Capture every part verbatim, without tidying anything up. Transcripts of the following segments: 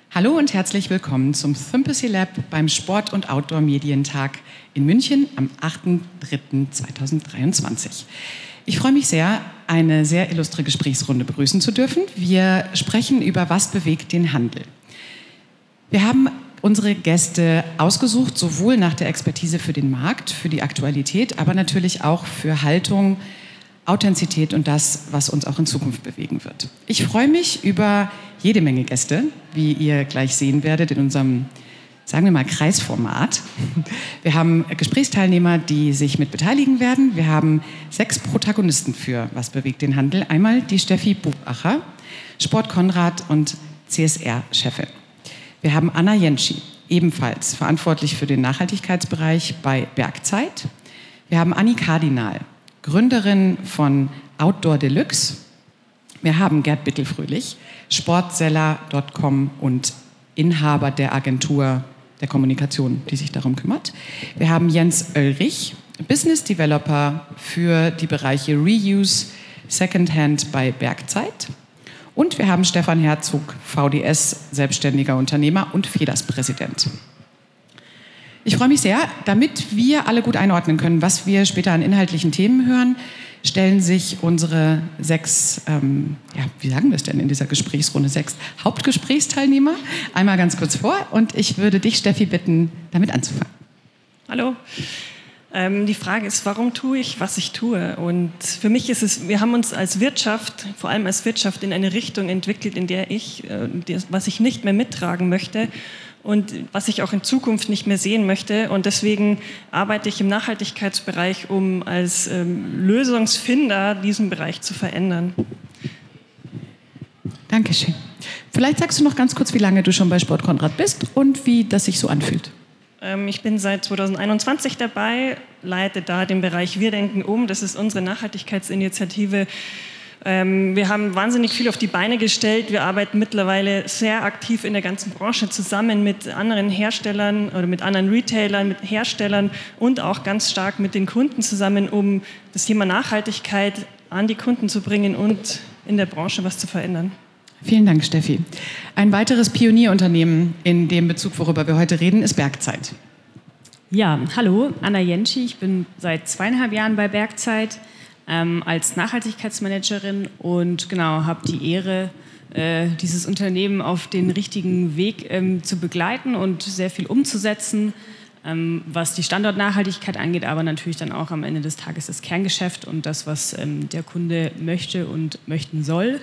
Hallo und herzlich willkommen zum Sympathy Lab beim Sport- und Outdoor-Medientag in München am achten dritten zweitausenddreiundzwanzig. Ich freue mich sehr, eine sehr illustre Gesprächsrunde begrüßen zu dürfen. Wir sprechen über Was bewegt den Handel. Wir haben unsere Gäste ausgesucht, sowohl nach der Expertise für den Markt, für die Aktualität, aber natürlich auch für Haltung, Authentizität und das, was uns auch in Zukunft bewegen wird. Ich freue mich über jede Menge Gäste, wie ihr gleich sehen werdet in unserem, sagen wir mal, Kreisformat. Wir haben Gesprächsteilnehmer, die sich mit beteiligen werden. Wir haben sechs Protagonisten für Was bewegt den Handel. Einmal die Steffi Bubacher, Sport Konrad und C S R-Chefin. Wir haben Anna Jenschi, ebenfalls verantwortlich für den Nachhaltigkeitsbereich bei Bergzeit. Wir haben Anni Kardinal, Gründerin von Outdoor Deluxe. Wir haben Gerd Bittelfröhlich, Sportseller Punkt com und Inhaber der Agentur der Kommunikation, die sich darum kümmert. Wir haben Jens Oelrich, Business Developer für die Bereiche Reuse, Secondhand bei Bergzeit. Und wir haben Stefan Herzog, V D S, selbstständiger Unternehmer und Feders-Präsident. Ich freue mich sehr, damit wir alle gut einordnen können, was wir später an inhaltlichen Themen hören, stellen sich unsere sechs, ähm, ja, wie sagen wir es denn in dieser Gesprächsrunde, sechs Hauptgesprächsteilnehmer einmal ganz kurz vor. Und ich würde dich, Steffi, bitten, damit anzufangen. Hallo. Ähm, die Frage ist, warum tue ich, was ich tue? Und für mich ist es, wir haben uns als Wirtschaft, vor allem als Wirtschaft, in eine Richtung entwickelt, in der ich, äh, das, was ich nicht mehr mittragen möchte und was ich auch in Zukunft nicht mehr sehen möchte. Und deswegen arbeite ich im Nachhaltigkeitsbereich, um als ähm, Lösungsfinder diesen Bereich zu verändern. Dankeschön. Vielleicht sagst du noch ganz kurz, wie lange du schon bei Sport Konrad bist und wie das sich so anfühlt. Ähm, ich bin seit zweitausendeinundzwanzig dabei, leite da den Bereich Wir denken um. Das ist unsere Nachhaltigkeitsinitiative. Ähm, wir haben wahnsinnig viel auf die Beine gestellt. Wir arbeiten mittlerweile sehr aktiv in der ganzen Branche zusammen mit anderen Herstellern oder mit anderen Retailern, mit Herstellern und auch ganz stark mit den Kunden zusammen, um das Thema Nachhaltigkeit an die Kunden zu bringen und in der Branche was zu verändern. Vielen Dank, Steffi. Ein weiteres Pionierunternehmen in dem Bezug, worüber wir heute reden, ist Bergzeit. Ja, hallo, Anna Jenschi. Ich bin seit zweieinhalb Jahren bei Bergzeit ähm, als Nachhaltigkeitsmanagerin und genau habe die Ehre, äh, dieses Unternehmen auf den richtigen Weg ähm, zu begleiten und sehr viel umzusetzen, ähm, was die Standortnachhaltigkeit angeht, aber natürlich dann auch am Ende des Tages das Kerngeschäft und das, was ähm, der Kunde möchte und möchten soll.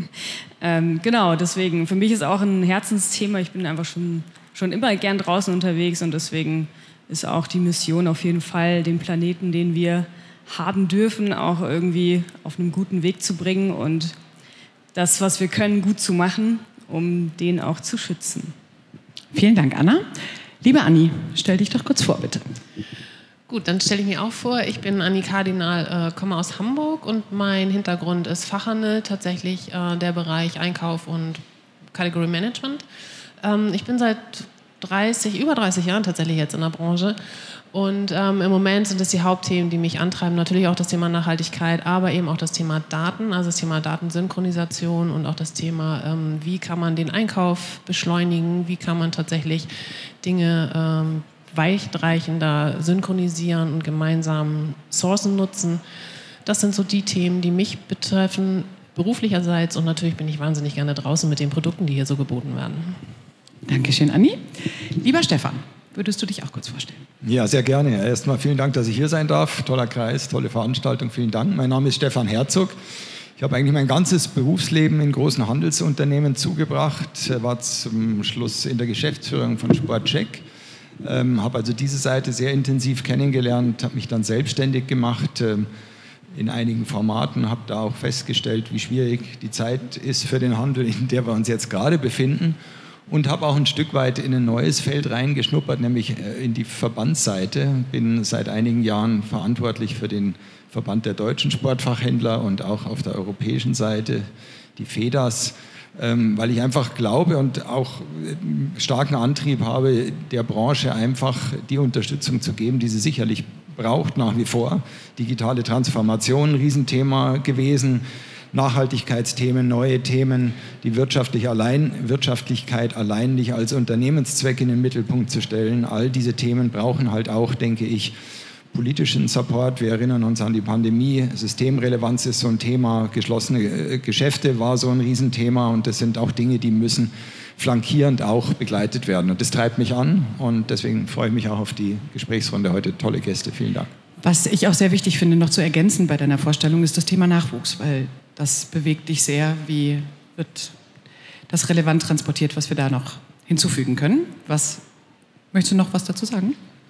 ähm, genau, deswegen, für mich ist auch ein Herzensthema. Ich bin einfach schon, schon immer gern draußen unterwegs und deswegen ist auch die Mission auf jeden Fall, den Planeten, den wir haben dürfen, auch irgendwie auf einen guten Weg zu bringen und das, was wir können, gut zu machen, um den auch zu schützen. Vielen Dank, Anna. Liebe Anni, stell dich doch kurz vor, bitte. Gut, dann stelle ich mich auch vor. Ich bin Anni Kardinal, äh, komme aus Hamburg und mein Hintergrund ist Fachhandel, tatsächlich äh, der Bereich Einkauf und Category Management. Ähm, ich bin seit dreißig, über dreißig Jahren tatsächlich jetzt in der Branche und ähm, im Moment sind es die Hauptthemen, die mich antreiben. Natürlich auch das Thema Nachhaltigkeit, aber eben auch das Thema Daten, also das Thema Datensynchronisation und auch das Thema, ähm, wie kann man den Einkauf beschleunigen, wie kann man tatsächlich Dinge ähm, weitreichender synchronisieren und gemeinsam Sourcen nutzen. Das sind so die Themen, die mich betreffen, beruflicherseits und natürlich bin ich wahnsinnig gerne draußen mit den Produkten, die hier so geboten werden. Dankeschön, Anni. Lieber Stefan, würdest du dich auch kurz vorstellen? Ja, sehr gerne. Erstmal vielen Dank, dass ich hier sein darf. Toller Kreis, tolle Veranstaltung, vielen Dank. Mein Name ist Stefan Herzog. Ich habe eigentlich mein ganzes Berufsleben in großen Handelsunternehmen zugebracht, war zum Schluss in der Geschäftsführung von Sportcheck, ähm, habe also diese Seite sehr intensiv kennengelernt, habe mich dann selbstständig gemacht ähm, in einigen Formaten, habe da auch festgestellt, wie schwierig die Zeit ist für den Handel, in der wir uns jetzt gerade befinden. Und habe auch ein Stück weit in ein neues Feld reingeschnuppert, nämlich in die Verbandsseite. Bin seit einigen Jahren verantwortlich für den Verband der deutschen Sportfachhändler und auch auf der europäischen Seite die Feders, weil ich einfach glaube und auch starken Antrieb habe, der Branche einfach die Unterstützung zu geben, die sie sicherlich braucht nach wie vor. Digitale Transformation, Riesenthema gewesen. Nachhaltigkeitsthemen, neue Themen, die wirtschaftlich allein, Wirtschaftlichkeit allein nicht als Unternehmenszweck in den Mittelpunkt zu stellen. All diese Themen brauchen halt auch, denke ich, politischen Support. Wir erinnern uns an die Pandemie. Systemrelevanz ist so ein Thema. Geschlossene Geschäfte war so ein Riesenthema. Und das sind auch Dinge, die müssen flankierend auch begleitet werden. Und das treibt mich an. Und deswegen freue ich mich auch auf die Gesprächsrunde heute. Tolle Gäste. Vielen Dank. Was ich auch sehr wichtig finde, noch zu ergänzen bei deiner Vorstellung, ist das Thema Nachwuchs. Weil das bewegt dich sehr. Wie wird das relevant transportiert, was wir da noch hinzufügen können? Was, möchtest du noch was dazu sagen?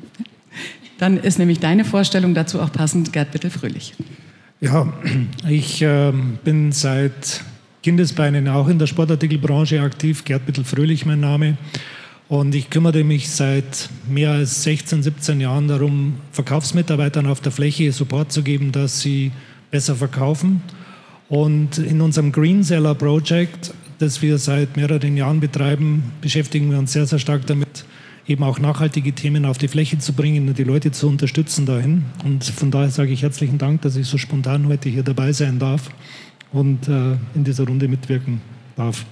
Dann ist nämlich deine Vorstellung dazu auch passend, Gerd Bittel-Fröhlich. Ja, ich äh, bin seit Kindesbeinen auch in der Sportartikelbranche aktiv. Gerd Bittel-Fröhlich mein Name. Und ich kümmere mich seit mehr als sechzehn, siebzehn Jahren darum, Verkaufsmitarbeitern auf der Fläche Support zu geben, dass sie besser verkaufen. Und in unserem Green Seller Project, das wir seit mehreren Jahren betreiben, beschäftigen wir uns sehr, sehr stark damit, eben auch nachhaltige Themen auf die Fläche zu bringen und die Leute zu unterstützen dahin. Und von daher sage ich herzlichen Dank, dass ich so spontan heute hier dabei sein darf und äh, in dieser Runde mitwirken darf.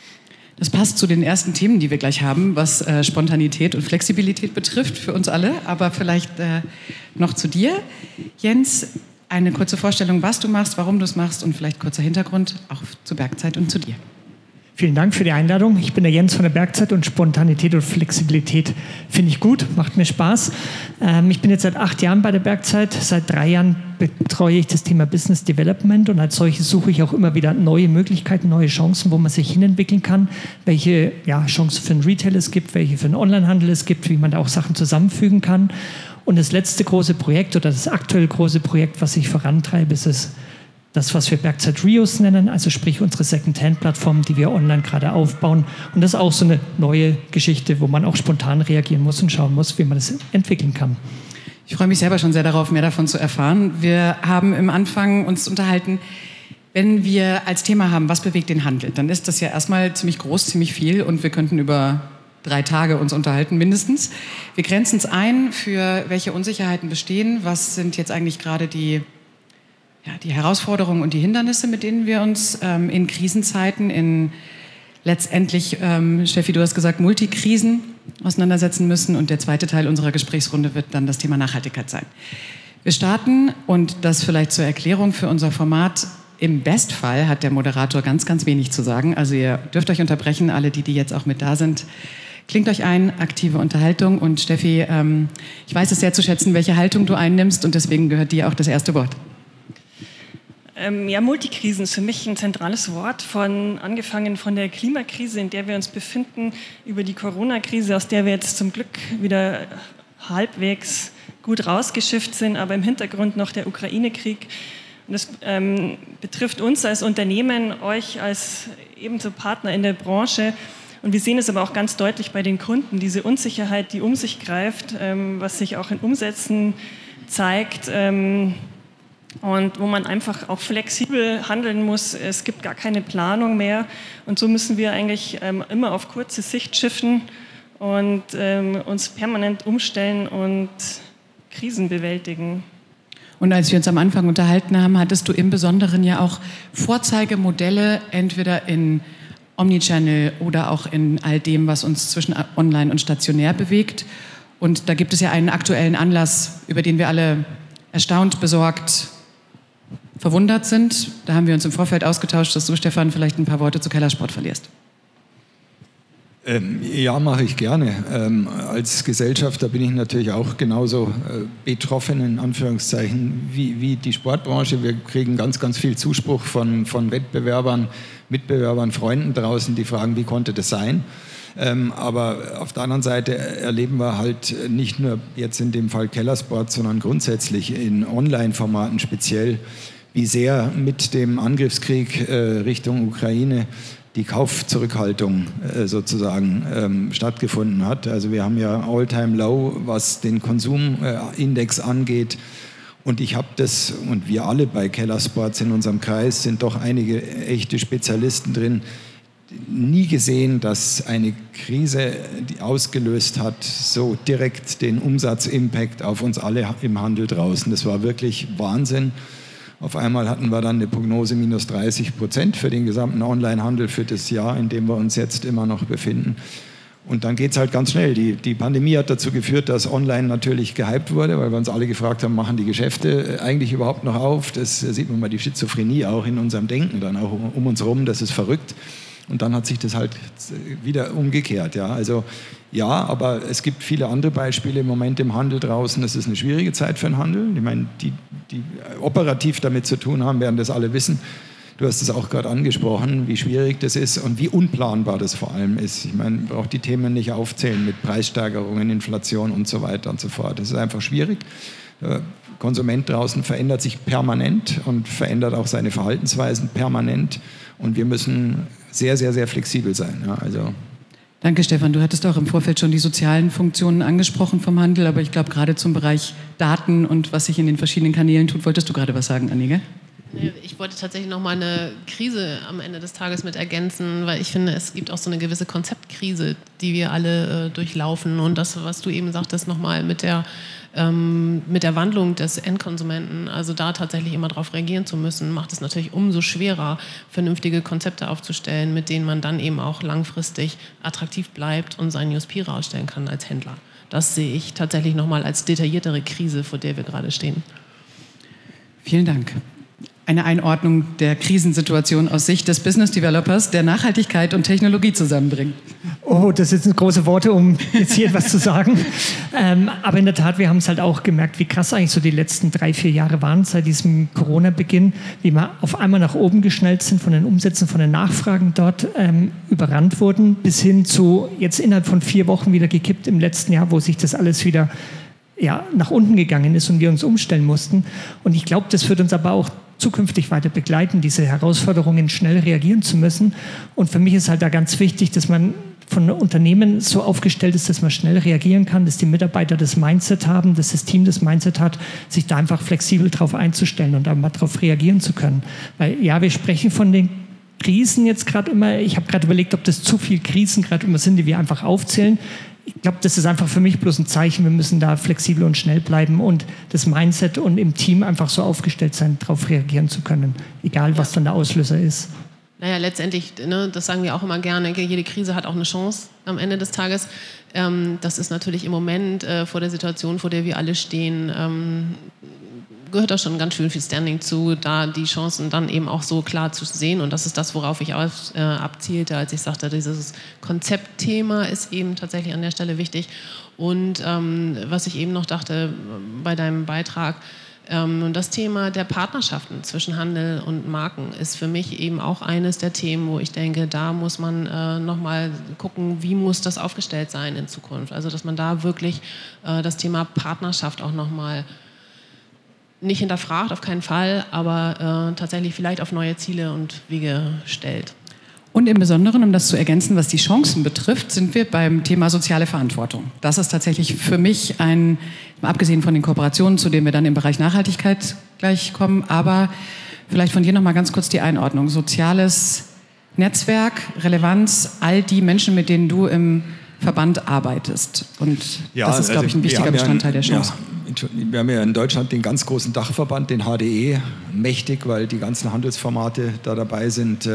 Das passt zu den ersten Themen, die wir gleich haben, was äh, Spontanität und Flexibilität betrifft für uns alle. Aber vielleicht äh, noch zu dir, Jens, eine kurze Vorstellung, was du machst, warum du es machst und vielleicht kurzer Hintergrund auch zu Bergzeit und zu dir. Vielen Dank für die Einladung. Ich bin der Jens von der Bergzeit und Spontanität und Flexibilität finde ich gut, macht mir Spaß. Ähm, ich bin jetzt seit acht Jahren bei der Bergzeit. Seit drei Jahren betreue ich das Thema Business Development und als solches suche ich auch immer wieder neue Möglichkeiten, neue Chancen, wo man sich hinentwickeln kann, welche ja, Chancen für den Retail es gibt, welche für den Onlinehandel es gibt, wie man da auch Sachen zusammenfügen kann. Und das letzte große Projekt oder das aktuell große Projekt, was ich vorantreibe, ist es, das, was wir Bergzeit Reuse nennen, also sprich unsere Second-Hand-Plattform, die wir online gerade aufbauen. Und das ist auch so eine neue Geschichte, wo man auch spontan reagieren muss und schauen muss, wie man das entwickeln kann. Ich freue mich selber schon sehr darauf, mehr davon zu erfahren. Wir haben im Anfang uns unterhalten, wenn wir als Thema haben, was bewegt den Handel, dann ist das ja erstmal ziemlich groß, ziemlich viel und wir könnten über drei Tage uns unterhalten, mindestens. Wir grenzen es ein, für welche Unsicherheiten bestehen, was sind jetzt eigentlich gerade die Ja, die Herausforderungen und die Hindernisse, mit denen wir uns ähm, in Krisenzeiten, in letztendlich, ähm, Steffi, du hast gesagt, Multikrisen auseinandersetzen müssen. Und der zweite Teil unserer Gesprächsrunde wird dann das Thema Nachhaltigkeit sein. Wir starten, und das vielleicht zur Erklärung für unser Format, im Bestfall hat der Moderator ganz, ganz wenig zu sagen. Also ihr dürft euch unterbrechen, alle die, die jetzt auch mit da sind. Klingt euch ein, aktive Unterhaltung. Und Steffi, ähm, ich weiß es sehr zu schätzen, welche Haltung du einnimmst, und deswegen gehört dir auch das erste Wort. Ähm, ja, Multikrisen ist für mich ein zentrales Wort, von, angefangen von der Klimakrise, in der wir uns befinden, über die Corona-Krise, aus der wir jetzt zum Glück wieder halbwegs gut rausgeschifft sind, aber im Hintergrund noch der Ukraine-Krieg. Und das ähm, betrifft uns als Unternehmen, euch als ebenso Partner in der Branche. Und wir sehen es aber auch ganz deutlich bei den Kunden, diese Unsicherheit, die um sich greift, ähm, was sich auch in Umsätzen zeigt, ähm, und wo man einfach auch flexibel handeln muss. Es gibt gar keine Planung mehr und so müssen wir eigentlich ähm, immer auf kurze Sicht schiffen und ähm, uns permanent umstellen und Krisen bewältigen. Und als wir uns am Anfang unterhalten haben, hattest du im Besonderen ja auch Vorzeigemodelle, entweder in Omnichannel oder auch in all dem, was uns zwischen online und stationär bewegt. Und da gibt es ja einen aktuellen Anlass, über den wir alle erstaunt, besorgt, verwundert sind. Da haben wir uns im Vorfeld ausgetauscht, dass du, Stefan, vielleicht ein paar Worte zu Kellersport verlierst. Ähm, ja, mache ich gerne. Ähm, als Gesellschafter bin ich natürlich auch genauso äh, betroffen, in Anführungszeichen, wie, wie die Sportbranche. Wir kriegen ganz, ganz viel Zuspruch von, von Wettbewerbern, Mitbewerbern, Freunden draußen, die fragen, wie konnte das sein? Ähm, aber auf der anderen Seite erleben wir halt nicht nur jetzt in dem Fall Kellersport, sondern grundsätzlich in Online-Formaten speziell, wie sehr mit dem Angriffskrieg äh, Richtung Ukraine die Kaufzurückhaltung äh, sozusagen ähm, stattgefunden hat. Also wir haben ja All-Time-Low, was den Konsumindex angeht. Und ich habe das, und wir alle bei Kellersports in unserem Kreis sind doch einige echte Spezialisten drin, nie gesehen, dass eine Krise, die ausgelöst hat, so direkt den Umsatzimpact auf uns alle im Handel draußen. Das war wirklich Wahnsinn. Auf einmal hatten wir dann eine Prognose minus dreißig Prozent für den gesamten Onlinehandel für das Jahr, in dem wir uns jetzt immer noch befinden. Und dann geht es halt ganz schnell. Die, die Pandemie hat dazu geführt, dass online natürlich gehypt wurde, weil wir uns alle gefragt haben, machen die Geschäfte eigentlich überhaupt noch auf? Das sieht man mal, die Schizophrenie auch in unserem Denken dann auch um uns rum, das ist verrückt. Und dann hat sich das halt wieder umgekehrt. Ja. Also ja, aber es gibt viele andere Beispiele im Moment im Handel draußen. Es ist eine schwierige Zeit für den Handel. Ich meine, die, die operativ damit zu tun haben, werden das alle wissen. Du hast es auch gerade angesprochen, wie schwierig das ist und wie unplanbar das vor allem ist. Ich meine, man braucht die Themen nicht aufzählen mit Preissteigerungen, Inflation und so weiter und so fort. Das ist einfach schwierig. Der Konsument draußen verändert sich permanent und verändert auch seine Verhaltensweisen permanent. Und wir müssen sehr, sehr, sehr flexibel sein. Ja, also Danke, Stefan. Du hattest auch im Vorfeld schon die sozialen Funktionen angesprochen vom Handel, aber ich glaube, gerade zum Bereich Daten und was sich in den verschiedenen Kanälen tut, wolltest du gerade was sagen, Anni, gell? Ich wollte tatsächlich noch mal eine Krise am Ende des Tages mit ergänzen, weil ich finde, es gibt auch so eine gewisse Konzeptkrise, die wir alle äh, durchlaufen. Und das, was du eben sagtest, noch mal mit der, ähm, mit der Wandlung des Endkonsumenten, also da tatsächlich immer darauf reagieren zu müssen, macht es natürlich umso schwerer, vernünftige Konzepte aufzustellen, mit denen man dann eben auch langfristig attraktiv bleibt und seinen U S P rausstellen kann als Händler. Das sehe ich tatsächlich noch mal als detailliertere Krise, vor der wir gerade stehen. Vielen Dank. Eine Einordnung der Krisensituation aus Sicht des Business Developers, der Nachhaltigkeit und Technologie zusammenbringt. Oh, das sind große Worte, um jetzt hier etwas zu sagen. Ähm, aber in der Tat, wir haben es halt auch gemerkt, wie krass eigentlich so die letzten drei, vier Jahre waren seit diesem Corona-Beginn, wie wir auf einmal nach oben geschnellt sind von den Umsätzen, von den Nachfragen dort ähm, überrannt wurden, bis hin zu jetzt innerhalb von vier Wochen wieder gekippt im letzten Jahr, wo sich das alles wieder ja, nach unten gegangen ist und wir uns umstellen mussten. Und ich glaube, das wird uns aber auch zukünftig weiter begleiten, diese Herausforderungen schnell reagieren zu müssen. Und für mich ist halt da ganz wichtig, dass man von Unternehmen so aufgestellt ist, dass man schnell reagieren kann, dass die Mitarbeiter das Mindset haben, dass das Team das Mindset hat, sich da einfach flexibel drauf einzustellen und da mal drauf reagieren zu können. Weil ja, wir sprechen von den Krisen jetzt gerade immer, ich habe gerade überlegt, ob das zu viele Krisen gerade immer sind, die wir einfach aufzählen. Ich glaube, das ist einfach für mich bloß ein Zeichen, wir müssen da flexibel und schnell bleiben und das Mindset und im Team einfach so aufgestellt sein, darauf reagieren zu können, egal was dann der Auslöser ist. Naja, letztendlich, ne, das sagen wir auch immer gerne, jede Krise hat auch eine Chance am Ende des Tages. Ähm, das ist natürlich im Moment äh, vor der Situation, vor der wir alle stehen, ähm, gehört da schon ganz schön viel Standing zu, da die Chancen dann eben auch so klar zu sehen. Und das ist das, worauf ich auch, äh, abzielte, als ich sagte, dieses Konzeptthema ist eben tatsächlich an der Stelle wichtig. Und ähm, was ich eben noch dachte bei deinem Beitrag, ähm, das Thema der Partnerschaften zwischen Handel und Marken ist für mich eben auch eines der Themen, wo ich denke, da muss man äh, nochmal gucken, wie muss das aufgestellt sein in Zukunft. Also dass man da wirklich äh, das Thema Partnerschaft auch nochmal nicht hinterfragt, auf keinen Fall, aber äh, tatsächlich vielleicht auf neue Ziele und Wege stellt. Und im Besonderen, um das zu ergänzen, was die Chancen betrifft, sind wir beim Thema soziale Verantwortung. Das ist tatsächlich für mich ein, abgesehen von den Kooperationen, zu denen wir dann im Bereich Nachhaltigkeit gleich kommen, aber vielleicht von dir noch mal ganz kurz die Einordnung. Soziales Netzwerk, Relevanz, all die Menschen, mit denen du im Verband arbeitest. Und ja, das ist, glaube ich, ein wichtiger ja, Bestandteil der Chance. Ja, wir haben ja in Deutschland den ganz großen Dachverband, den H D E, mächtig, weil die ganzen Handelsformate da dabei sind.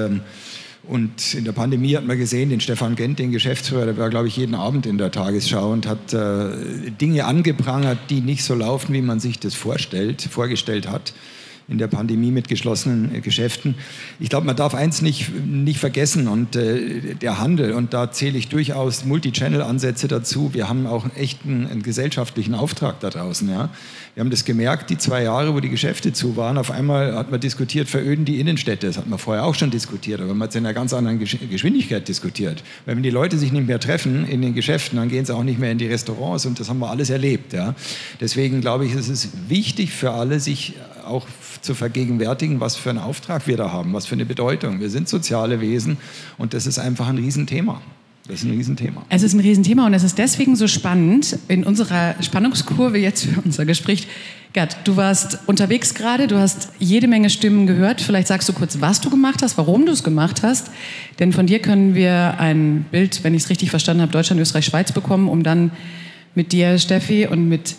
Und in der Pandemie hat man gesehen, den Stefan Gent, den Geschäftsführer, der war, glaube ich, jeden Abend in der Tagesschau und hat äh, Dinge angeprangert, die nicht so laufen, wie man sich das vorstellt, vorgestellt hat. In der Pandemie mit geschlossenen Geschäften. Ich glaube, man darf eins nicht, nicht vergessen und äh, der Handel, und da zähle ich durchaus Multi-Channel-Ansätze dazu. Wir haben auch echt einen, einen gesellschaftlichen Auftrag da draußen. Ja? Wir haben das gemerkt, die zwei Jahre, wo die Geschäfte zu waren, auf einmal hat man diskutiert, veröden die Innenstädte. Das hat man vorher auch schon diskutiert, aber man hat es in einer ganz anderen Geschwindigkeit diskutiert. Weil wenn die Leute sich nicht mehr treffen in den Geschäften, dann gehen sie auch nicht mehr in die Restaurants und das haben wir alles erlebt. Ja? Deswegen glaube ich, es ist wichtig für alle, sich auch zu vergegenwärtigen, was für einen Auftrag wir da haben, was für eine Bedeutung. Wir sind soziale Wesen und das ist einfach ein Riesenthema. Das ist ein Riesenthema. Es ist ein Riesenthema und es ist deswegen so spannend in unserer Spannungskurve jetzt für unser Gespräch. Gerd, du warst unterwegs gerade, du hast jede Menge Stimmen gehört. Vielleicht sagst du kurz, was du gemacht hast, warum du es gemacht hast. Denn von dir können wir ein Bild, wenn ich es richtig verstanden habe, Deutschland, Österreich, Schweiz bekommen, um dann mit dir, Steffi, und mit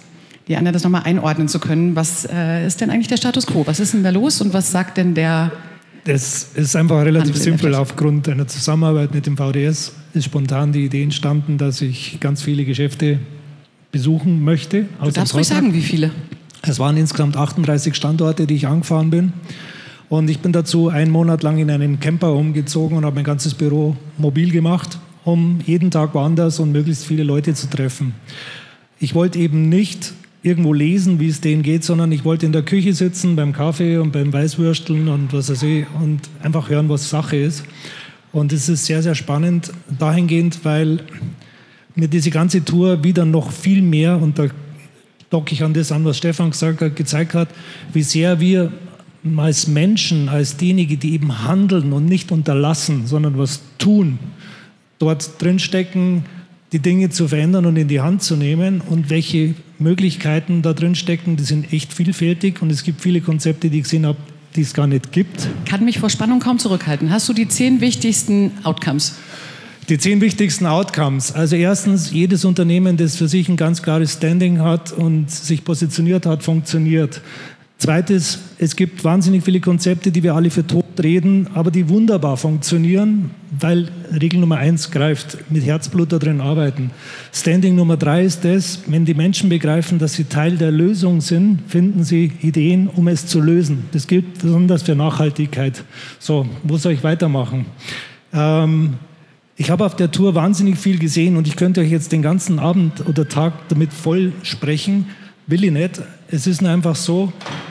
die Anna das nochmal einordnen zu können. Was äh, ist denn eigentlich der Status quo? Was ist denn da los und was sagt denn der... Das ist einfach relativ simpel. Aufgrund einer Zusammenarbeit mit dem V D S ist spontan die Idee entstanden, dass ich ganz viele Geschäfte besuchen möchte. Du darfst ruhig sagen, wie viele? Es waren insgesamt achtunddreißig Standorte, die ich angefahren bin. Und ich bin dazu einen Monat lang in einen Camper umgezogen und habe mein ganzes Büro mobil gemacht, um jeden Tag woanders und möglichst viele Leute zu treffen. Ich wollte eben nicht irgendwo lesen, wie es denen geht, sondern ich wollte in der Küche sitzen, beim Kaffee und beim Weißwürsteln und was weiß ich, und einfach hören, was Sache ist. Und es ist sehr, sehr spannend dahingehend, weil mir diese ganze Tour wieder noch viel mehr, und da docke ich an das an, was Stefan gesagt hat, gezeigt hat, wie sehr wir als Menschen, als diejenigen, die eben handeln und nicht unterlassen, sondern was tun, dort drinstecken, die Dinge zu verändern und in die Hand zu nehmen, und welche Möglichkeiten da drin stecken, die sind echt vielfältig, und es gibt viele Konzepte, die ich gesehen habe, die es gar nicht gibt. Kann mich vor Spannung kaum zurückhalten. Hast du die zehn wichtigsten Outcomes? Die zehn wichtigsten Outcomes. Also erstens, jedes Unternehmen, das für sich ein ganz klares Standing hat und sich positioniert hat, funktioniert. Zweites, es gibt wahnsinnig viele Konzepte, die wir alle für tot reden, aber die wunderbar funktionieren, weil Regel Nummer eins greift, mit Herzblut da drin arbeiten. Standing Nummer drei ist das, wenn die Menschen begreifen, dass sie Teil der Lösung sind, finden sie Ideen, um es zu lösen. Das gilt besonders für Nachhaltigkeit. So, wo soll ich weitermachen? Ähm, ich habe auf der Tour wahnsinnig viel gesehen, und ich könnte euch jetzt den ganzen Abend oder Tag damit voll sprechen, will ich nicht. Es ist nur einfach so,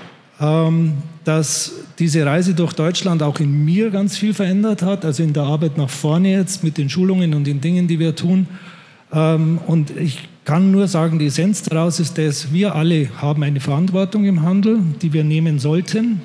ähm, dass diese Reise durch Deutschland auch in mir ganz viel verändert hat, also in der Arbeit nach vorne jetzt mit den Schulungen und den Dingen, die wir tun. Ähm, und ich kann nur sagen, die Essenz daraus ist, dass wir alle haben eine Verantwortung im Handel, die wir nehmen sollten,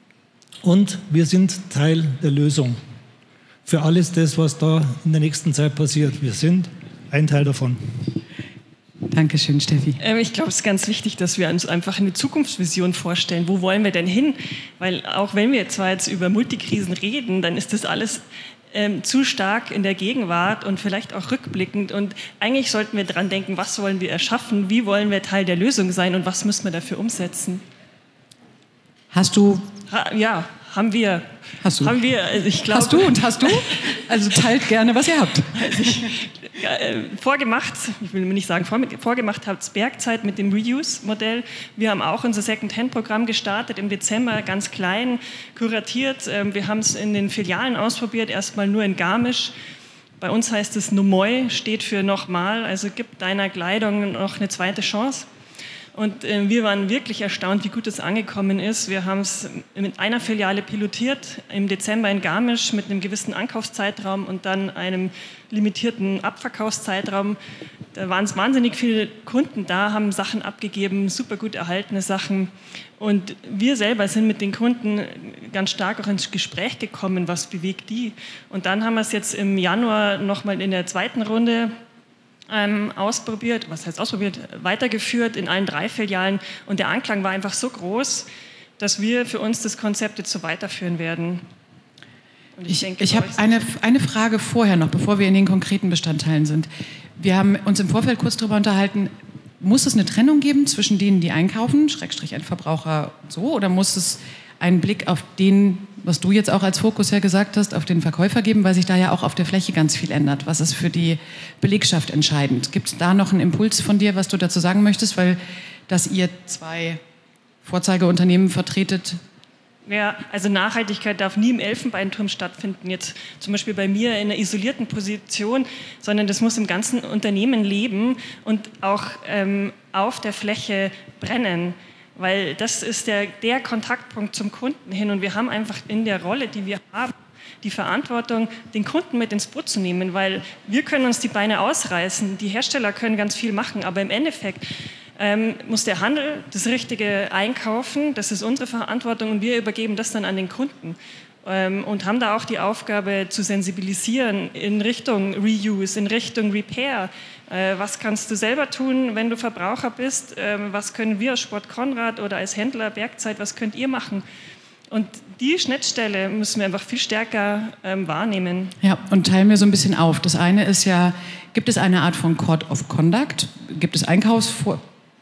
und wir sind Teil der Lösung für alles das, was da in der nächsten Zeit passiert. Wir sind ein Teil davon. Dankeschön, Steffi. Ähm, ich glaube, es ist ganz wichtig, dass wir uns einfach eine Zukunftsvision vorstellen. Wo wollen wir denn hin? Weil auch wenn wir zwar jetzt über Multikrisen reden, dann ist das alles ähm, zu stark in der Gegenwart und vielleicht auch rückblickend. Und eigentlich sollten wir dran denken, was wollen wir erschaffen? Wie wollen wir Teil der Lösung sein? Und was müssen wir dafür umsetzen? Hast du... Ha, ja, haben wir. Hast du? Haben wir, also ich glaub, hast du und hast du? Also teilt gerne, was ihr habt. Also ich, äh, vorgemacht, ich will nicht sagen vor, vorgemacht habt Bergzeit mit dem Reuse-Modell. Wir haben auch unser Second-Hand-Programm gestartet im Dezember, ganz klein, kuratiert. Ähm, wir haben es in den Filialen ausprobiert, erstmal nur in Garmisch. Bei uns heißt es Nomoi, steht für nochmal, also gib deiner Kleidung noch eine zweite Chance. Und äh, wir waren wirklich erstaunt, wie gut es angekommen ist. Wir haben es mit einer Filiale pilotiert, im Dezember in Garmisch mit einem gewissen Ankaufszeitraum und dann einem limitierten Abverkaufszeitraum. Da waren es wahnsinnig viele Kunden da, haben Sachen abgegeben, super gut erhaltene Sachen. Und wir selber sind mit den Kunden ganz stark auch ins Gespräch gekommen, was bewegt die. Und dann haben wir es jetzt im Januar nochmal in der zweiten Runde Ähm, ausprobiert, was heißt ausprobiert, weitergeführt in allen drei Filialen, und der Anklang war einfach so groß, dass wir für uns das Konzept jetzt so weiterführen werden. Und ich ich, ich habe eine, eine Frage vorher noch, bevor wir in den konkreten Bestandteilen sind. Wir haben uns im Vorfeld kurz darüber unterhalten, muss es eine Trennung geben zwischen denen, die einkaufen, Schrägstrich Endverbraucher so, oder muss es einen Blick auf den, was du jetzt auch als Fokus ja gesagt hast, auf den Verkäufer geben, weil sich da ja auch auf der Fläche ganz viel ändert. Was ist für die Belegschaft entscheidend? Gibt es da noch einen Impuls von dir, was du dazu sagen möchtest, weil dass ihr zwei Vorzeigeunternehmen vertretet? Ja, also Nachhaltigkeit darf nie im Elfenbeinturm stattfinden, jetzt zum Beispiel bei mir in einer isolierten Position, sondern das muss im ganzen Unternehmen leben und auch ähm, auf der Fläche brennen. Weil das ist der, der Kontaktpunkt zum Kunden hin, und wir haben einfach in der Rolle, die wir haben, die Verantwortung, den Kunden mit ins Boot zu nehmen, weil wir können uns die Beine ausreißen, die Hersteller können ganz viel machen, aber im Endeffekt ähm, muss der Handel das Richtige einkaufen, das ist unsere Verantwortung, und wir übergeben das dann an den Kunden. Ähm, und haben da auch die Aufgabe zu sensibilisieren in Richtung Reuse, in Richtung Repair. Äh, was kannst du selber tun, wenn du Verbraucher bist? Ähm, was können wir als Sport Konrad oder als Händler Bergzeit, was könnt ihr machen? Und die Schnittstelle müssen wir einfach viel stärker ähm, wahrnehmen. Ja, und teilen wir so ein bisschen auf. Das eine ist ja, gibt es eine Art von Code of Conduct? Gibt es Einkaufsvorgaben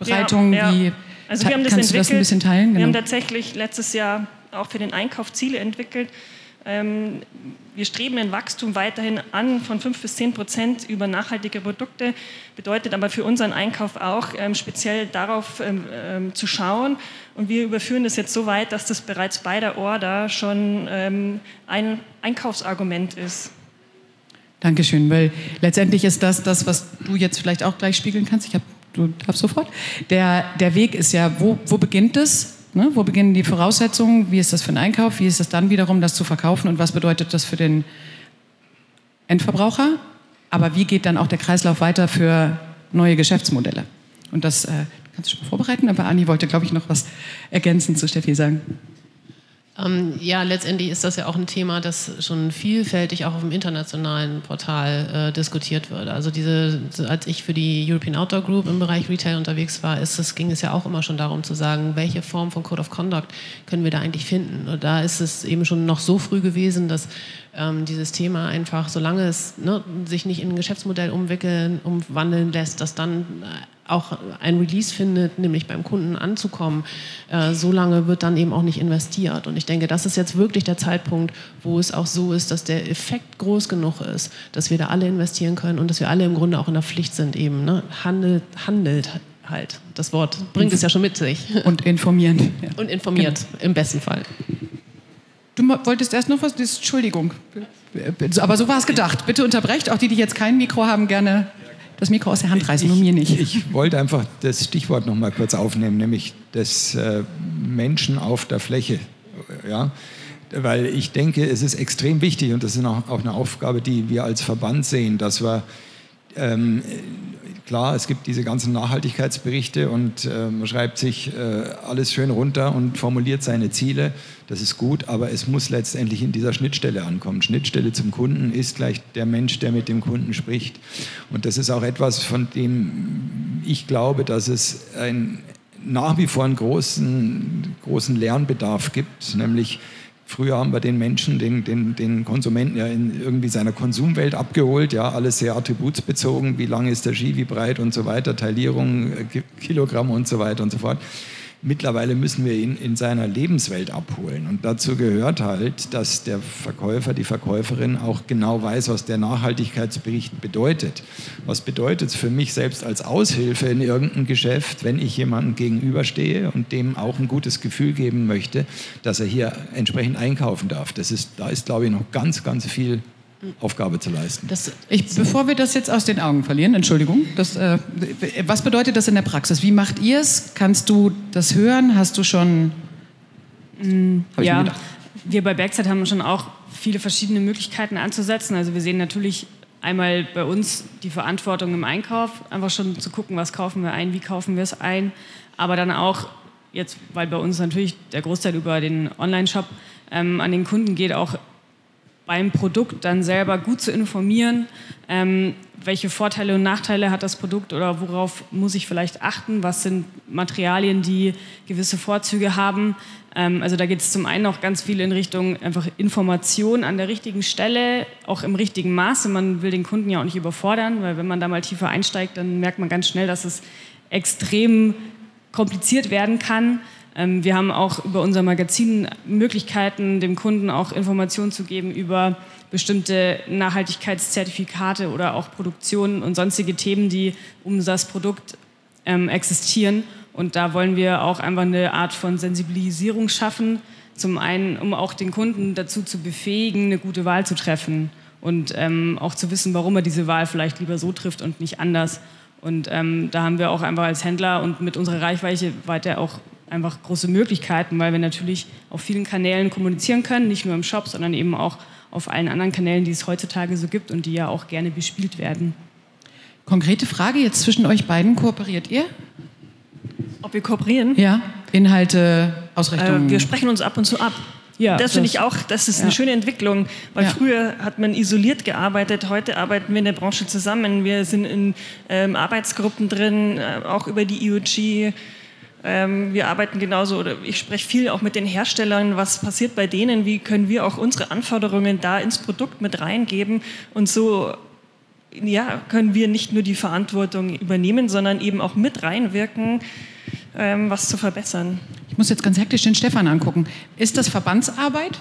Bereitung? Ja, ja. Wie, also wir haben das kannst entwickelt. du das ein bisschen teilen? Genau. Wir haben tatsächlich letztes Jahr auch für den Einkauf Ziele entwickelt. Ähm, wir streben ein Wachstum weiterhin an von fünf bis zehn Prozent über nachhaltige Produkte, bedeutet aber für unseren Einkauf auch ähm, speziell darauf ähm, ähm, zu schauen. Und wir überführen das jetzt so weit, dass das bereits bei der Order schon ähm, ein Einkaufsargument ist. Dankeschön, weil letztendlich ist das das, was du jetzt vielleicht auch gleich spiegeln kannst. Ich hab, du darfst sofort. Der, der Weg ist ja, wo, wo beginnt es? Ne? Wo beginnen die Voraussetzungen? Wie ist das für den Einkauf? Wie ist es dann wiederum, das zu verkaufen? Und was bedeutet das für den Endverbraucher? Aber wie geht dann auch der Kreislauf weiter für neue Geschäftsmodelle? Und das äh, kannst du schon mal vorbereiten. Aber Anni wollte, glaube ich, noch was ergänzend zu Steffi sagen. Ähm, ja, letztendlich ist das ja auch ein Thema, das schon vielfältig auch auf dem internationalen Portal äh, diskutiert wird. Also diese, als ich für die European Outdoor Group im Bereich Retail unterwegs war, ist es, ging es ja auch immer schon darum zu sagen, welche Form von Code of Conduct können wir da eigentlich finden. Und da ist es eben schon noch so früh gewesen, dass ähm, dieses Thema einfach, solange es ne, sich nicht in ein Geschäftsmodell umwickeln, umwandeln lässt, dass dann auch ein Release findet, nämlich beim Kunden anzukommen, äh, so lange wird dann eben auch nicht investiert. Und ich denke, das ist jetzt wirklich der Zeitpunkt, wo es auch so ist, dass der Effekt groß genug ist, dass wir da alle investieren können und dass wir alle im Grunde auch in der Pflicht sind eben. Ne? Handelt, handelt halt. Das Wort bringt es ja schon mit sich. Und informieren. Ja. Und informiert, genau. Im besten Fall. Du wolltest erst noch was? Entschuldigung. Aber so war es gedacht. Bitte unterbrecht, auch die, die jetzt kein Mikro haben, gerne das Mikro aus der Hand reißen, ich, nur mir nicht. Ich wollte einfach das Stichwort noch mal kurz aufnehmen, nämlich des äh, Menschen auf der Fläche. Ja? Weil ich denke, es ist extrem wichtig und das ist auch eine Aufgabe, die wir als Verband sehen, dass wir ähm, klar, es gibt diese ganzen Nachhaltigkeitsberichte und äh, man schreibt sich äh, alles schön runter und formuliert seine Ziele. Das ist gut, aber es muss letztendlich in dieser Schnittstelle ankommen. Schnittstelle zum Kunden ist gleich der Mensch, der mit dem Kunden spricht. Und das ist auch etwas, von dem ich glaube, dass es ein, nach wie vor einen großen, großen Lernbedarf gibt, nämlich früher haben wir den Menschen, den, den, den Konsumenten ja in irgendwie seiner Konsumwelt abgeholt, ja, alles sehr attributsbezogen, wie lang ist der Ski, wie breit und so weiter, Taillierung, Kilogramm und so weiter und so fort. Mittlerweile müssen wir ihn in seiner Lebenswelt abholen und dazu gehört halt, dass der Verkäufer, die Verkäuferin auch genau weiß, was der Nachhaltigkeitsbericht bedeutet. Was bedeutet es für mich selbst als Aushilfe in irgendeinem Geschäft, wenn ich jemandem gegenüberstehe und dem auch ein gutes Gefühl geben möchte, dass er hier entsprechend einkaufen darf. Das ist, da ist, glaube ich, noch ganz, ganz viel Aufgabe zu leisten. Das, ich, bevor wir das jetzt aus den Augen verlieren, Entschuldigung, das, äh, was bedeutet das in der Praxis? Wie macht ihr es? Kannst du das hören? Hast du schon... Mm, ja, wir bei Bergzeit haben schon auch viele verschiedene Möglichkeiten anzusetzen. Also wir sehen natürlich einmal bei uns die Verantwortung im Einkauf, einfach schon zu gucken, was kaufen wir ein, wie kaufen wir es ein, aber dann auch jetzt, weil bei uns natürlich der Großteil über den Online-Shop ähm, an den Kunden geht, auch beim Produkt dann selber gut zu informieren, ähm, welche Vorteile und Nachteile hat das Produkt oder worauf muss ich vielleicht achten, was sind Materialien, die gewisse Vorzüge haben. Ähm, also da geht es zum einen auch ganz viel in Richtung einfach Information an der richtigen Stelle, auch im richtigen Maße. Man will den Kunden ja auch nicht überfordern, weil wenn man da mal tiefer einsteigt, dann merkt man ganz schnell, dass es extrem kompliziert werden kann. Wir haben auch über unser Magazin Möglichkeiten, dem Kunden auch Informationen zu geben über bestimmte Nachhaltigkeitszertifikate oder auch Produktionen und sonstige Themen, die um das Produkt ähm, existieren. Und da wollen wir auch einfach eine Art von Sensibilisierung schaffen, zum einen, um auch den Kunden dazu zu befähigen, eine gute Wahl zu treffen und ähm, auch zu wissen, warum er diese Wahl vielleicht lieber so trifft und nicht anders. Und ähm, da haben wir auch einfach als Händler und mit unserer Reichweite weiter auch einfach große Möglichkeiten, weil wir natürlich auf vielen Kanälen kommunizieren können, nicht nur im Shop, sondern eben auch auf allen anderen Kanälen, die es heutzutage so gibt und die ja auch gerne bespielt werden. Konkrete Frage jetzt zwischen euch beiden, kooperiert ihr? Ob wir kooperieren? Ja, Inhalte, Ausrichtungen. Äh, wir sprechen uns ab und zu ab. Ja, das, das finde ich auch, das ist ja eine schöne Entwicklung, weil ja. früher hat man isoliert gearbeitet, heute arbeiten wir in der Branche zusammen, wir sind in ähm, Arbeitsgruppen drin, äh, auch über die I O G. Ähm, wir arbeiten genauso, oder ich spreche viel auch mit den Herstellern, was passiert bei denen, wie können wir auch unsere Anforderungen da ins Produkt mit reingeben und so ja, können wir nicht nur die Verantwortung übernehmen, sondern eben auch mit reinwirken, ähm, was zu verbessern. Ich muss jetzt ganz hektisch den Stefan angucken. Ist das Verbandsarbeit?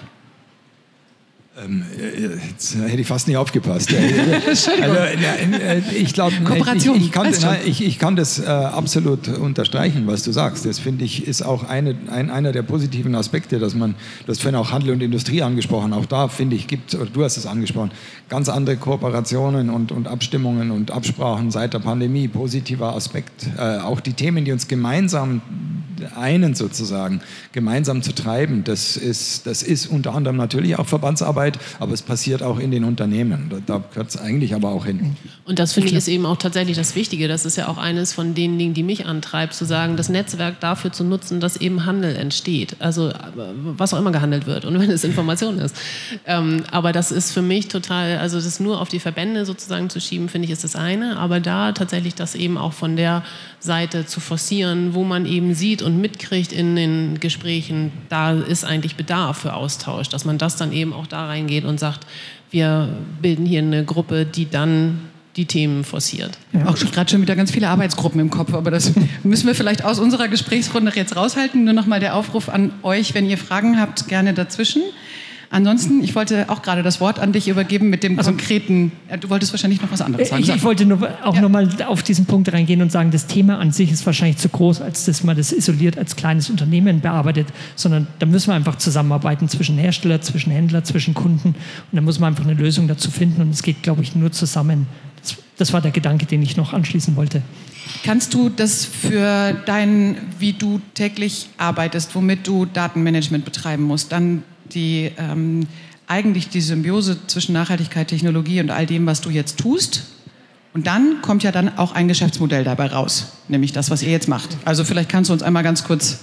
Ähm, jetzt hätte ich fast nicht aufgepasst. Also, ich glaube, Kooperation. Ich, ich, kann, nein, ich, ich kann das äh, absolut unterstreichen, was du sagst. Das finde ich ist auch eine, ein, einer der positiven Aspekte, dass man, du hast vorhin auch Handel und Industrie angesprochen, auch da finde ich, gibt, oder du hast es angesprochen, ganz andere Kooperationen und, und Abstimmungen und Absprachen seit der Pandemie. Positiver Aspekt. Äh, auch die Themen, die uns gemeinsam einen sozusagen, gemeinsam zu treiben, das ist, das ist unter anderem natürlich auch Verbandsarbeit, aber es passiert auch in den Unternehmen. Da, da gehört es eigentlich aber auch hin. Und das finde ich ist eben auch tatsächlich das Wichtige. Das ist ja auch eines von den Dingen, die mich antreibt, zu sagen, das Netzwerk dafür zu nutzen, dass eben Handel entsteht. Also was auch immer gehandelt wird und wenn es Information ist. Ähm, aber das ist für mich total, also das nur auf die Verbände sozusagen zu schieben, finde ich, ist das eine. Aber da tatsächlich das eben auch von der Seite zu forcieren, wo man eben sieht und mitkriegt in den Gesprächen, da ist eigentlich Bedarf für Austausch, dass man das dann eben auch da reingeht und sagt, wir bilden hier eine Gruppe, die dann die Themen forciert. Ja. Auch gerade schon wieder ganz viele Arbeitsgruppen im Kopf, aber das müssen wir vielleicht aus unserer Gesprächsrunde jetzt raushalten. Nur noch mal der Aufruf an euch, wenn ihr Fragen habt, gerne dazwischen. Ansonsten, ich wollte auch gerade das Wort an dich übergeben mit dem also, konkreten, du wolltest wahrscheinlich noch was anderes sagen. Ich, ich wollte nur auch ja. noch mal auf diesen Punkt reingehen und sagen, das Thema an sich ist wahrscheinlich zu groß, als dass man das isoliert als kleines Unternehmen bearbeitet, sondern da müssen wir einfach zusammenarbeiten zwischen Hersteller, zwischen Händler, zwischen Kunden und da muss man einfach eine Lösung dazu finden und es geht, glaube ich, nur zusammen. Das, das war der Gedanke, den ich noch anschließen wollte. Kannst du das für dein, wie du täglich arbeitest, womit du Datenmanagement betreiben musst, dann die ähm, eigentlich die Symbiose zwischen Nachhaltigkeit, Technologie und all dem, was du jetzt tust. Und dann kommt ja dann auch ein Geschäftsmodell dabei raus, nämlich das, was ihr jetzt macht. Also vielleicht kannst du uns einmal ganz kurz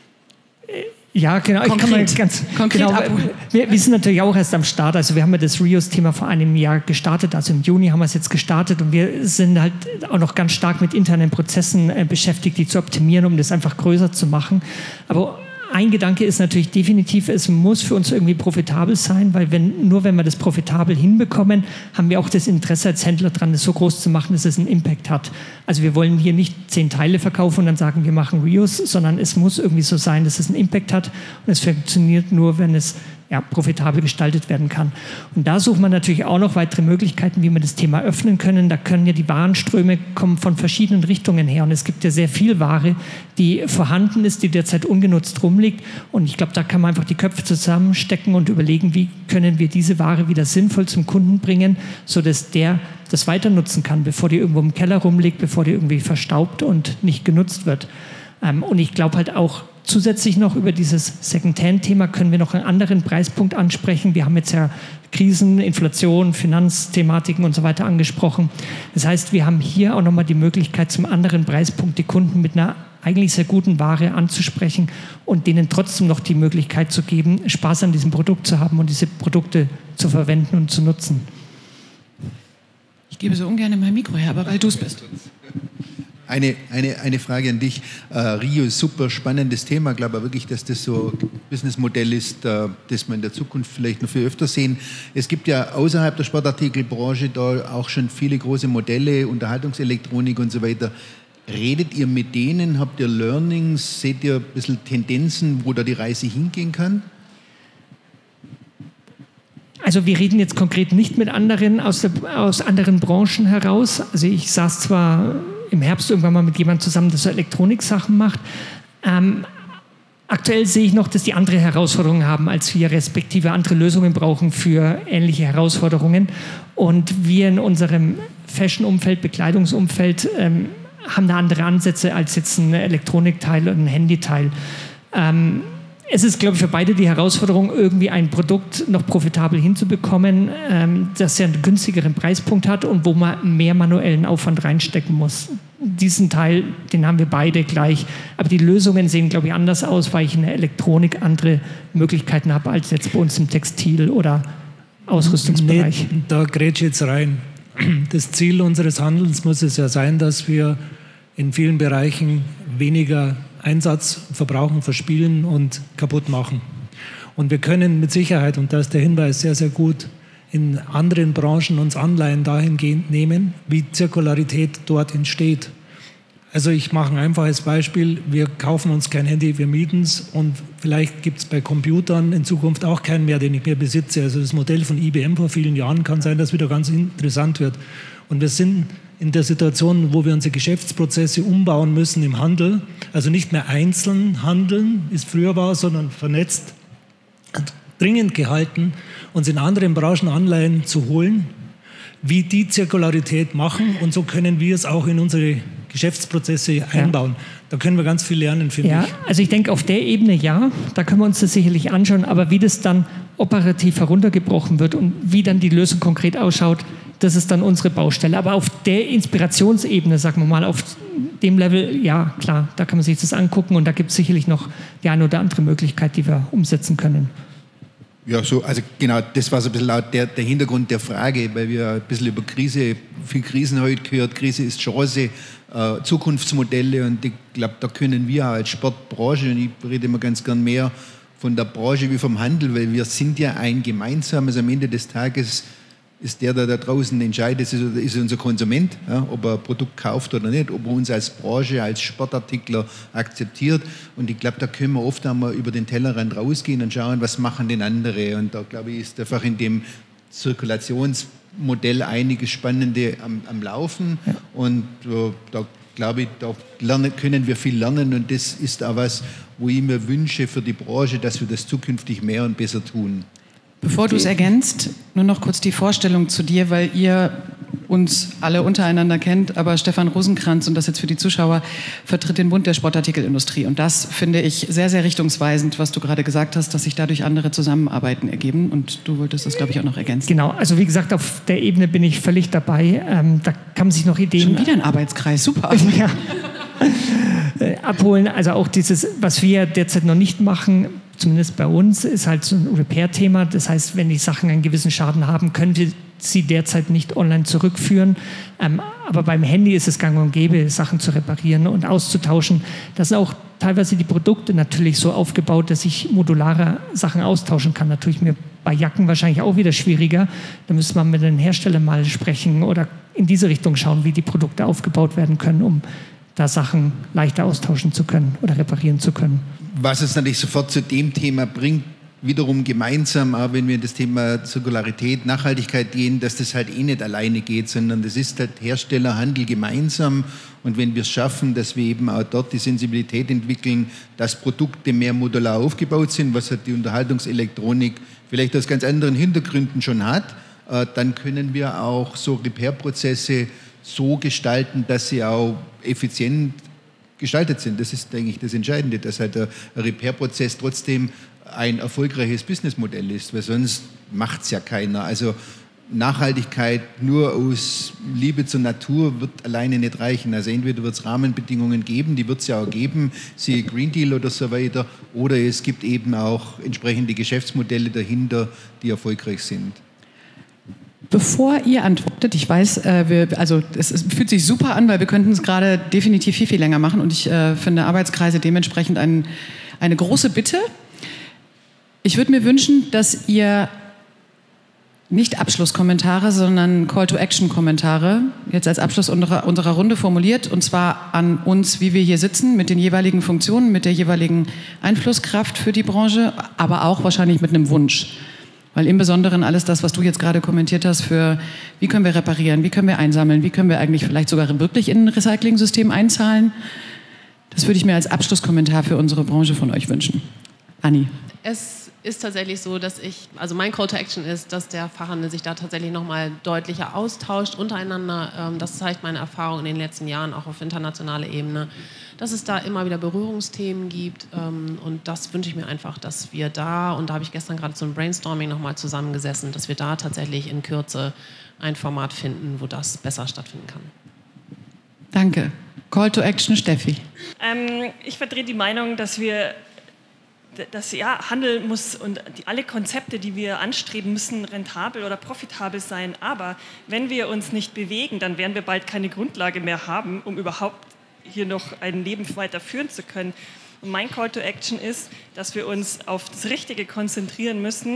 Ja, genau. Konkret, ich kann mal ganz konkret genau, wir, wir sind natürlich auch erst am Start. Also wir haben ja das Reuse-Thema vor einem Jahr gestartet. Also im Juni haben wir es jetzt gestartet und wir sind halt auch noch ganz stark mit internen Prozessen äh, beschäftigt, die zu optimieren, um das einfach größer zu machen. Aber ein Gedanke ist natürlich definitiv, es muss für uns irgendwie profitabel sein, weil wenn, nur wenn wir das profitabel hinbekommen, haben wir auch das Interesse als Händler dran, das so groß zu machen, dass es einen Impact hat. Also wir wollen hier nicht zehn Teile verkaufen und dann sagen, wir machen Reuse, sondern es muss irgendwie so sein, dass es einen Impact hat und es funktioniert nur, wenn es ja, profitabel gestaltet werden kann. Und da sucht man natürlich auch noch weitere Möglichkeiten, wie wir das Thema öffnen können. Da können ja die Warenströme kommen von verschiedenen Richtungen her und es gibt ja sehr viel Ware, die vorhanden ist, die derzeit ungenutzt rumliegt und ich glaube, da kann man einfach die Köpfe zusammenstecken und überlegen, wie können wir diese Ware wieder sinnvoll zum Kunden bringen, sodass der das weiter nutzen kann, bevor die irgendwo im Keller rumliegt, bevor die irgendwie verstaubt und nicht genutzt wird. Und ich glaube halt auch, zusätzlich noch über dieses Second-Hand-Thema können wir noch einen anderen Preispunkt ansprechen. Wir haben jetzt ja Krisen, Inflation, Finanzthematiken und so weiter angesprochen. Das heißt, wir haben hier auch nochmal die Möglichkeit, zum anderen Preispunkt die Kunden mit einer eigentlich sehr guten Ware anzusprechen und denen trotzdem noch die Möglichkeit zu geben, Spaß an diesem Produkt zu haben und diese Produkte zu verwenden und zu nutzen. Ich gebe so ungern mein Mikro her, aber weil du es bist. Eine, eine, eine Frage an dich. Uh, Rio, super spannendes Thema. Ich glaube wirklich, dass das so ein Businessmodell ist, uh, das wir in der Zukunft vielleicht noch viel öfter sehen. Es gibt ja außerhalb der Sportartikelbranche da auch schon viele große Modelle, Unterhaltungselektronik und so weiter. Redet ihr mit denen? Habt ihr Learnings? Seht ihr ein bisschen Tendenzen, wo da die Reise hingehen kann? Also wir reden jetzt konkret nicht mit anderen aus, der, aus anderen Branchen heraus. Also ich saß zwar im Herbst irgendwann mal mit jemandem zusammen, der so Elektroniksachen macht. Ähm, aktuell sehe ich noch, dass die andere Herausforderungen haben als wir, respektive andere Lösungen brauchen für ähnliche Herausforderungen. Und wir in unserem Fashion-Umfeld, Bekleidungsumfeld ähm, haben da andere Ansätze als jetzt ein Elektronikteil und ein Handyteil. Ähm, Es ist, glaube ich, für beide die Herausforderung, irgendwie ein Produkt noch profitabel hinzubekommen, ähm, das ja einen günstigeren Preispunkt hat und wo man mehr manuellen Aufwand reinstecken muss. Diesen Teil, den haben wir beide gleich. Aber die Lösungen sehen, glaube ich, anders aus, weil ich in der Elektronik andere Möglichkeiten habe als jetzt bei uns im Textil- oder Ausrüstungsbereich. Nee, da grätsche ich jetzt rein. Das Ziel unseres Handelns muss es ja sein, dass wir in vielen Bereichen weniger Einsatz, verbrauchen, verspielen und kaputt machen. Und wir können mit Sicherheit, und da ist der Hinweis sehr, sehr gut, in anderen Branchen uns Anleihen dahingehend nehmen, wie Zirkularität dort entsteht. Also ich mache ein einfaches Beispiel, wir kaufen uns kein Handy, wir mieten es und vielleicht gibt es bei Computern in Zukunft auch keinen mehr, den ich mehr besitze. Also das Modell von I B M vor vielen Jahren kann sein, dass wieder ganz interessant wird. Und wir sind in der Situation, wo wir unsere Geschäftsprozesse umbauen müssen im Handel, also nicht mehr einzeln handeln, wie es früher war, sondern vernetzt, dringend gehalten, uns in anderen Branchen Anleihen zu holen, wie die Zirkularität machen, und so können wir es auch in unsere Geschäftsprozesse einbauen. Ja. Da können wir ganz viel lernen, finde ja, ich. Also ich denke, auf der Ebene ja, da können wir uns das sicherlich anschauen, aber wie das dann operativ heruntergebrochen wird und wie dann die Lösung konkret ausschaut, das ist dann unsere Baustelle. Aber auf der Inspirationsebene, sagen wir mal, auf dem Level, ja klar, da kann man sich das angucken und da gibt es sicherlich noch die eine oder andere Möglichkeit, die wir umsetzen können. Ja, so, also genau, das war so ein bisschen laut der, der Hintergrund der Frage, weil wir ein bisschen über Krise, viel Krisen heute gehört, Krise ist Chance, äh, Zukunftsmodelle, und ich glaube, da können wir als Sportbranche, und ich rede immer ganz gern mehr von der Branche wie vom Handel, weil wir sind ja ein gemeinsames, am Ende des Tages ist der, der da draußen entscheidet, ist, ist unser Konsument, ja, ob er ein Produkt kauft oder nicht, ob er uns als Branche, als Sportartikler akzeptiert. Und ich glaube, da können wir oft einmal über den Tellerrand rausgehen und schauen, was machen denn andere. Und da, glaube ich, ist einfach in dem Zirkulationsmodell einiges Spannende am, am Laufen. Ja. Und uh, da glaube ich, da lernen, können wir viel lernen. Und das ist auch was, wo ich mir wünsche für die Branche, dass wir das zukünftig mehr und besser tun. Bevor du es ergänzt, nur noch kurz die Vorstellung zu dir, weil ihr uns alle untereinander kennt, aber Stefan Rosenkranz, und das jetzt für die Zuschauer, vertritt den Bund der Sportartikelindustrie. Und das finde ich sehr, sehr richtungsweisend, was du gerade gesagt hast, dass sich dadurch andere Zusammenarbeiten ergeben. Und du wolltest das, glaube ich, auch noch ergänzen. Genau, also wie gesagt, auf der Ebene bin ich völlig dabei. Ähm, da kann man sich noch Ideen... Schon wieder ein Arbeitskreis, super. Ja. abholen. Also auch dieses, was wir derzeit noch nicht machen, zumindest bei uns, ist halt so ein Repair-Thema. Das heißt, wenn die Sachen einen gewissen Schaden haben, können wir sie derzeit nicht online zurückführen. Ähm, aber beim Handy ist es gang und gäbe, Sachen zu reparieren und auszutauschen. Das sind auch teilweise die Produkte natürlich so aufgebaut, dass ich modularer Sachen austauschen kann. Natürlich mir bei Jacken wahrscheinlich auch wieder schwieriger. Da müsste man mit den Herstellern mal sprechen oder in diese Richtung schauen, wie die Produkte aufgebaut werden können, um da Sachen leichter austauschen zu können oder reparieren zu können. Was es natürlich sofort zu dem Thema bringt, wiederum gemeinsam, auch wenn wir in das Thema Zirkularität, Nachhaltigkeit gehen, dass das halt eh nicht alleine geht, sondern das ist halt Hersteller, Handel gemeinsam. Und wenn wir es schaffen, dass wir eben auch dort die Sensibilität entwickeln, dass Produkte mehr modular aufgebaut sind, was halt die Unterhaltungselektronik vielleicht aus ganz anderen Hintergründen schon hat, dann können wir auch so Repair-Prozesse so gestalten, dass sie auch effizient gestaltet sind. Das ist eigentlich das Entscheidende, dass halt der Repair-Prozess trotzdem ein erfolgreiches Businessmodell ist, weil sonst macht es ja keiner. Also Nachhaltigkeit nur aus Liebe zur Natur wird alleine nicht reichen. Also entweder wird es Rahmenbedingungen geben, die wird es ja auch geben, siehe Green Deal oder so weiter, oder es gibt eben auch entsprechende Geschäftsmodelle dahinter, die erfolgreich sind. Bevor ihr antwortet, ich weiß, äh, wir, also es, es fühlt sich super an, weil wir könnten es gerade definitiv viel, viel länger machen und ich äh, finde Arbeitskreise dementsprechend ein, eine große Bitte. Ich würde mir wünschen, dass ihr nicht Abschlusskommentare, sondern Call-to-Action-Kommentare jetzt als Abschluss unserer, unserer Runde formuliert, und zwar an uns, wie wir hier sitzen, mit den jeweiligen Funktionen, mit der jeweiligen Einflusskraft für die Branche, aber auch wahrscheinlich mit einem Wunsch. Weil im Besonderen alles das, was du jetzt gerade kommentiert hast, für wie können wir reparieren, wie können wir einsammeln, wie können wir eigentlich vielleicht sogar wirklich in ein Recycling-System einzahlen, das würde ich mir als Abschlusskommentar für unsere Branche von euch wünschen. Anni. Es ist tatsächlich so, dass ich, also mein Call to Action ist, dass der Fachhandel sich da tatsächlich nochmal deutlicher austauscht untereinander. Das zeigt meine Erfahrung in den letzten Jahren auch auf internationaler Ebene, dass es da immer wieder Berührungsthemen gibt, und das wünsche ich mir einfach, dass wir da, und da habe ich gestern gerade zum Brainstorming nochmal zusammengesessen, dass wir da tatsächlich in Kürze ein Format finden, wo das besser stattfinden kann. Danke. Call to Action, Steffi. Ähm, ich vertrete die Meinung, dass wir dass ja, Handel muss und die, alle Konzepte, die wir anstreben, müssen rentabel oder profitabel sein. Aber wenn wir uns nicht bewegen, dann werden wir bald keine Grundlage mehr haben, um überhaupt hier noch ein Leben weiterführen zu können. Und mein Call to Action ist, dass wir uns auf das Richtige konzentrieren müssen,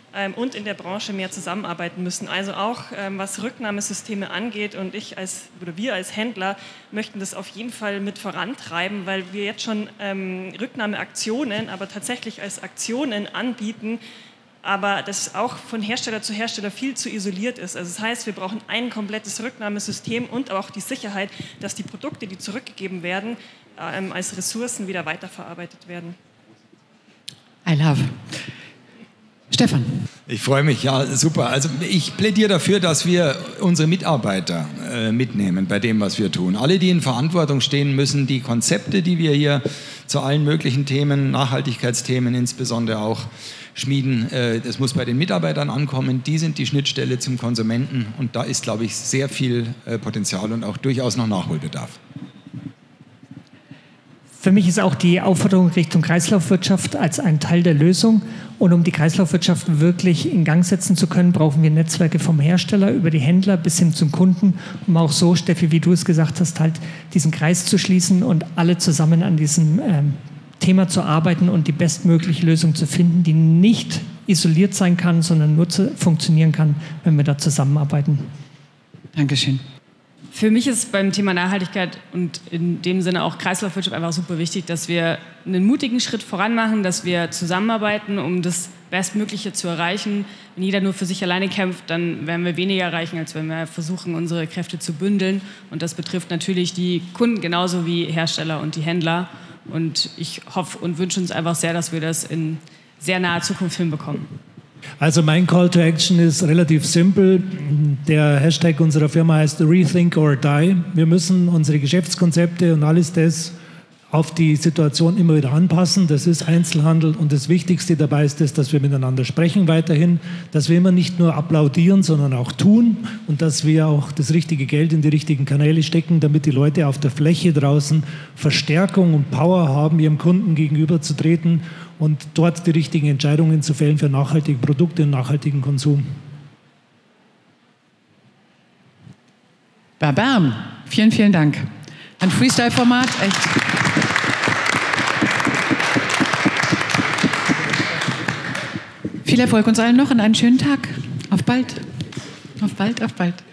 ähm, und in der Branche mehr zusammenarbeiten müssen. Also auch ähm, was Rücknahmesysteme angeht, und ich als, oder wir als Händler möchten das auf jeden Fall mit vorantreiben, weil wir jetzt schon ähm, Rücknahmeaktionen, aber tatsächlich als Aktionen anbieten, aber das auch von Hersteller zu Hersteller viel zu isoliert ist. Also das heißt, wir brauchen ein komplettes Rücknahmesystem und auch die Sicherheit, dass die Produkte, die zurückgegeben werden, ähm, als Ressourcen wieder weiterverarbeitet werden. I love. Stefan. Ich freue mich, ja, super. Also ich plädiere dafür, dass wir unsere Mitarbeiter äh, mitnehmen bei dem, was wir tun. Alle, die in Verantwortung stehen, müssen die Konzepte, die wir hier zu allen möglichen Themen, Nachhaltigkeitsthemen insbesondere auch schmieden, äh, das muss bei den Mitarbeitern ankommen. Die sind die Schnittstelle zum Konsumenten und da ist, glaube ich, sehr viel äh, Potenzial und auch durchaus noch Nachholbedarf. Für mich ist auch die Aufforderung Richtung Kreislaufwirtschaft als ein Teil der Lösung. Und um die Kreislaufwirtschaft wirklich in Gang setzen zu können, brauchen wir Netzwerke vom Hersteller über die Händler bis hin zum Kunden, um auch so, Steffi, wie du es gesagt hast, halt diesen Kreis zu schließen und alle zusammen an diesem ähm, Thema zu arbeiten und die bestmögliche Lösung zu finden, die nicht isoliert sein kann, sondern nur zu funktionieren kann, wenn wir da zusammenarbeiten. Dankeschön. Für mich ist beim Thema Nachhaltigkeit und in dem Sinne auch Kreislaufwirtschaft einfach super wichtig, dass wir einen mutigen Schritt voran machen, dass wir zusammenarbeiten, um das Bestmögliche zu erreichen. Wenn jeder nur für sich alleine kämpft, dann werden wir weniger erreichen, als wenn wir versuchen, unsere Kräfte zu bündeln. Und das betrifft natürlich die Kunden genauso wie Hersteller und die Händler. Und ich hoffe und wünsche uns einfach sehr, dass wir das in sehr naher Zukunft hinbekommen. Also mein Call to Action ist relativ simpel. Der Hashtag unserer Firma heißt Rethink or Die. Wir müssen unsere Geschäftskonzepte und alles das auf die Situation immer wieder anpassen. Das ist Einzelhandel und das Wichtigste dabei ist es, dass wir miteinander sprechen weiterhin, dass wir immer nicht nur applaudieren, sondern auch tun und dass wir auch das richtige Geld in die richtigen Kanäle stecken, damit die Leute auf der Fläche draußen Verstärkung und Power haben, ihrem Kunden gegenüberzutreten und dort die richtigen Entscheidungen zu fällen für nachhaltige Produkte und nachhaltigen Konsum. Bam, vielen, vielen Dank. Ein Freestyle-Format, echt. Viel Erfolg uns allen noch und einen schönen Tag. Auf bald. Auf bald, auf bald.